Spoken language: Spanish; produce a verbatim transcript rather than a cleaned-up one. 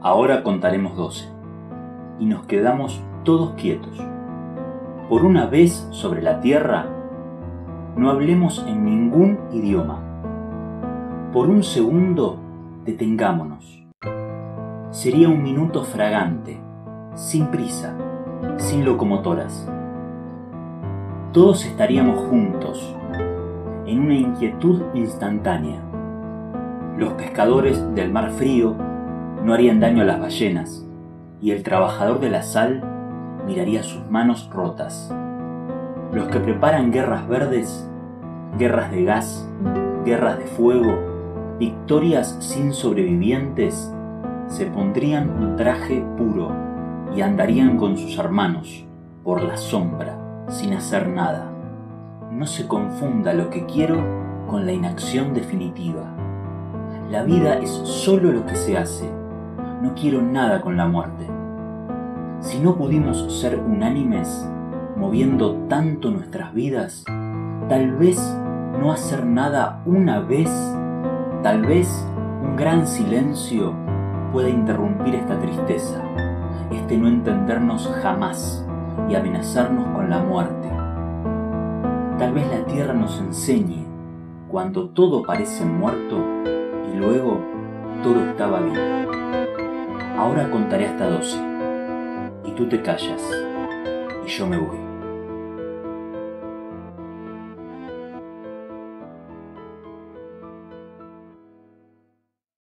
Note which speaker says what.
Speaker 1: Ahora contaremos doce, y nos quedamos todos quietos. Por una vez sobre la tierra, no hablemos en ningún idioma. Por un segundo, detengámonos. Sería un minuto fragante, sin prisa, sin locomotoras. Todos estaríamos juntos, en una inquietud instantánea. Los pescadores del mar frío no harían daño a las ballenas, y el trabajador de la sal miraría sus manos rotas. Los que preparan guerras verdes, guerras de gas, guerras de fuego, victorias sin sobrevivientes, se pondrían un traje puro y andarían con sus hermanos por la sombra, sin hacer nada. No se confunda lo que quiero con la inacción definitiva. La vida es solo lo que se hace. No quiero nada con la muerte. Si no pudimos ser unánimes, moviendo tanto nuestras vidas, tal vez no hacer nada una vez, tal vez un gran silencio pueda interrumpir esta tristeza, este no entendernos jamás y amenazarnos con la muerte. Tal vez la tierra nos enseñe cuando todo parece muerto y luego todo estaba bien. Ahora contaré hasta doce, y tú te callas, y yo me voy.